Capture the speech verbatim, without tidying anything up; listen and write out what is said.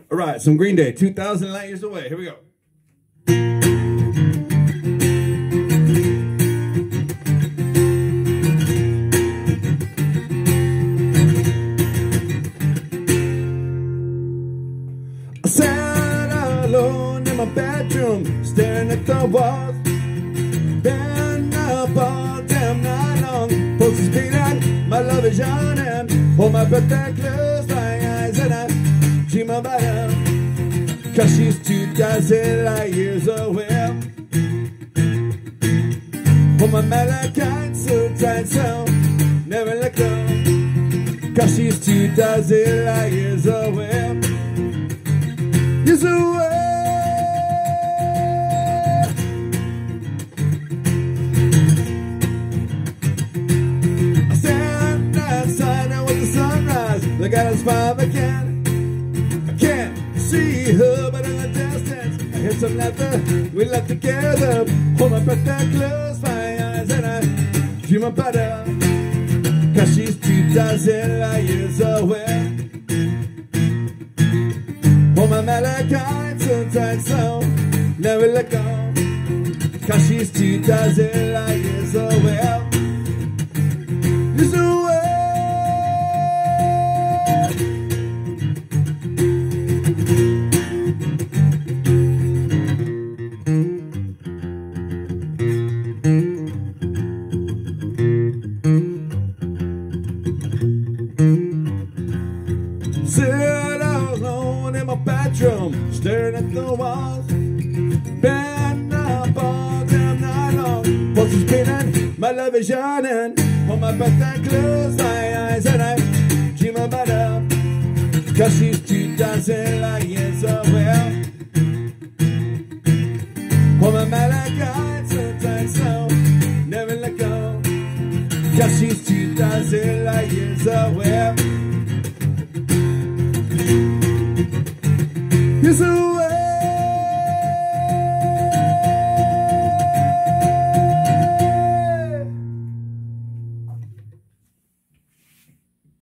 All right, some Green Day, two thousand light years away. Here we go. I sat alone in my bedroom, staring at the walls. Been up all damn night long, pulse is beating, my love is yawning. Hold my breath and close my eyes and I dream about her, 'cause she's two thousand light years away. Hold my malachite so tight, so never let go, 'cause she's two thousand light years away. Years away. I stand outside now with the sunrise, look at us five again. I can't see her, but in the distance I hear some laughter, we laugh together. Hold my breath and close my eyes and I dream about her, 'cause she's two thousand light years away. Hold my malachite so tight, so never let go, 'cause she's two thousand light years away. Years away. Sit alone in my bedroom, staring at the walls. Been up all damn night long, pulse is beating, my love is yawning. Hold my breath and close my eyes and I dream about her, 'cause she's two thousand light years away. Hold my malachite so tight, so never let go, 'cause she's two thousand light years away.